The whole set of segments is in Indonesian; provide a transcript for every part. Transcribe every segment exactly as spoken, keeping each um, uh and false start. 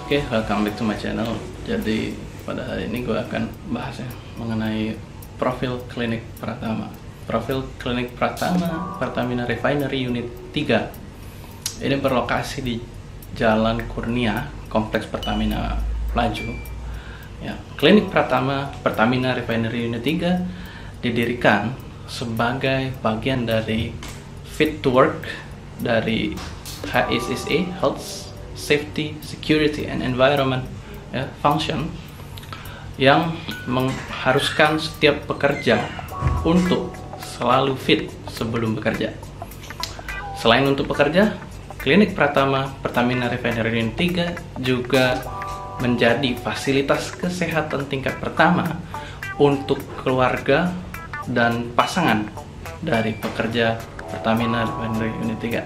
Oke, okay, welcome back to my channel. Jadi pada hari ini gue akan bahas ya mengenai profil klinik Pratama. Profil klinik Pratama Pertamina Refinery Unit tiga. Ini berlokasi di Jalan Kurnia, Kompleks Pertamina Pelaju. Ya, klinik Pratama Pertamina Refinery Unit tiga didirikan sebagai bagian dari Fit to Work dari H S S E, Health, Safety, Security, and Environment ya, Function, yang mengharuskan setiap pekerja untuk selalu fit sebelum bekerja. Selain untuk pekerja, klinik Pratama Pertamina Refinery Unit tiga juga menjadi fasilitas kesehatan tingkat pertama untuk keluarga dan pasangan dari pekerja Pertamina Refinery Unit tiga.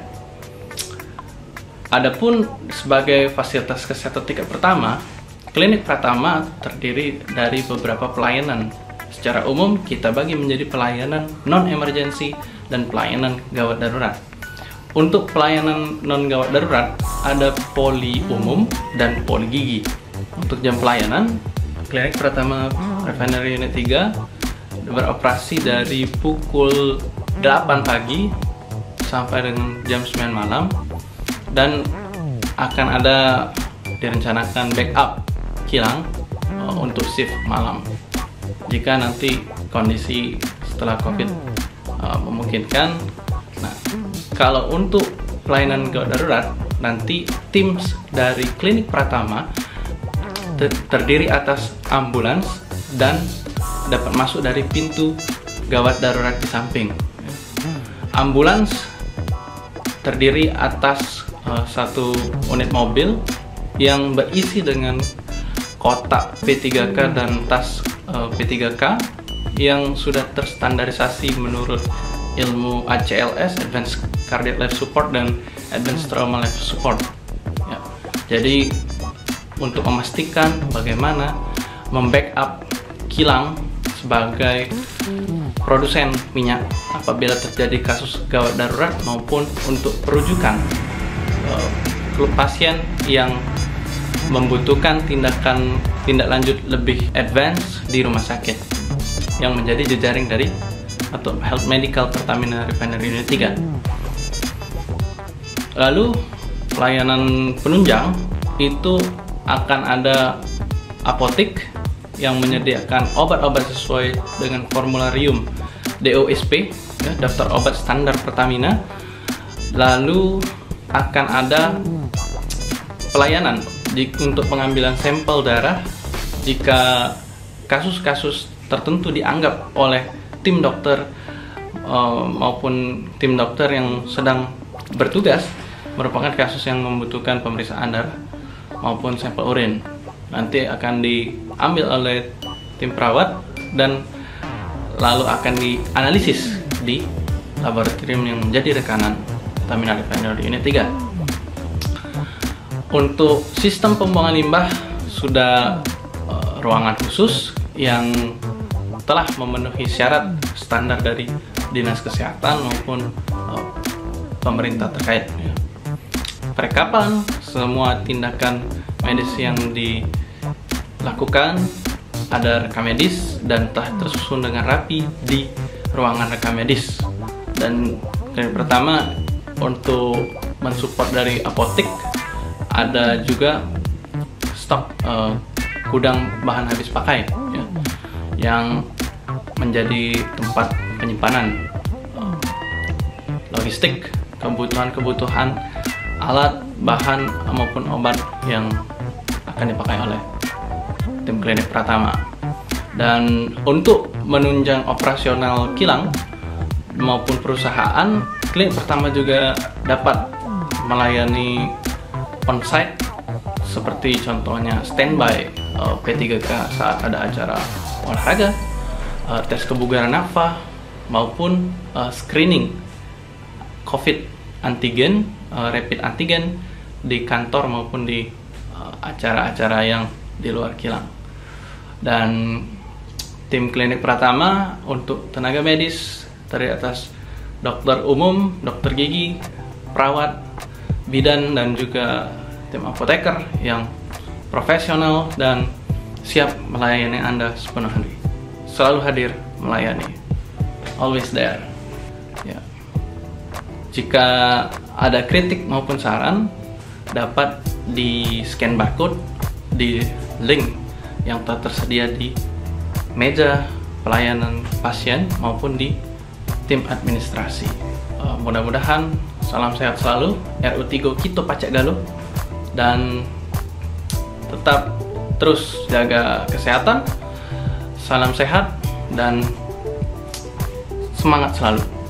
Adapun sebagai fasilitas kesehatan tingkat pertama, klinik Pratama terdiri dari beberapa pelayanan. Secara umum kita bagi menjadi pelayanan non-emergency dan pelayanan gawat darurat. Untuk pelayanan non-gawat darurat ada poli umum dan poli gigi. Untuk jam pelayanan, klinik Pratama Refinery Unit tiga beroperasi dari pukul delapan pagi sampai dengan jam sembilan malam, dan akan ada direncanakan backup kilang uh, untuk shift malam jika nanti kondisi setelah COVID uh, memungkinkan. Nah, kalau untuk pelayanan gawat darurat, nanti tim dari klinik Pratama ter terdiri atas ambulans dan dapat masuk dari pintu gawat darurat di samping. Ambulans terdiri atas uh, satu unit mobil yang berisi dengan kotak P tiga K dan tas uh, P tiga K yang sudah terstandarisasi menurut ilmu A C L S, Advanced Cardiac Life Support, dan Advanced Trauma Life Support. Ya. Jadi untuk memastikan bagaimana membackup kilang sebagai produsen minyak apabila terjadi kasus gawat darurat maupun untuk perujukan uh, pasien yang membutuhkan tindakan tindak lanjut lebih advance di rumah sakit yang menjadi jejaring dari atau Health Medical Pertamina Refinery Unit tiga. Lalu pelayanan penunjang itu akan ada apotek yang menyediakan obat-obat sesuai dengan formularium D O S P, ya, daftar obat standar Pertamina. Lalu akan ada pelayanan untuk pengambilan sampel darah jika kasus-kasus tertentu dianggap oleh tim dokter uh, maupun tim dokter yang sedang bertugas merupakan kasus yang membutuhkan pemeriksaan darah maupun sampel urin. Nanti akan diambil oleh tim perawat dan lalu akan dianalisis di laboratorium yang menjadi rekanan Pertamina Refinery Unit tiga. Untuk sistem pembuangan limbah sudah uh, ruangan khusus yang telah memenuhi syarat standar dari Dinas Kesehatan maupun uh, pemerintah terkait. Perlengkapan semua tindakan medis yang dilakukan, ada rekam medis dan telah tersusun dengan rapi di ruangan rekam medis. Dan yang pertama untuk mensupport dari apotek ada juga stok uh, gudang bahan habis pakai ya, yang menjadi tempat penyimpanan uh, logistik kebutuhan-kebutuhan alat, bahan maupun obat yang akan dipakai oleh tim klinik Pratama. Dan untuk menunjang operasional kilang maupun perusahaan, klinik Pratama juga dapat melayani on-site seperti contohnya standby uh, P tiga K saat ada acara olahraga, uh, tes kebugaran nafa maupun uh, screening COVID antigen, uh, rapid antigen di kantor maupun di acara-acara yang di luar kilang. Dan tim klinik Pratama untuk tenaga medis terdiri atas dokter umum, dokter gigi, perawat, bidan, dan juga tim apoteker yang profesional, dan siap melayani Anda sepenuh hati. Selalu hadir melayani, always there. Ya. Jika ada kritik maupun saran, dapat di scan barcode di link yang telah tersedia di meja pelayanan pasien maupun di tim administrasi. Uh, mudah-mudahan salam sehat selalu, R U tiga Kito Pacak Galuh, dan tetap terus jaga kesehatan. Salam sehat dan semangat selalu.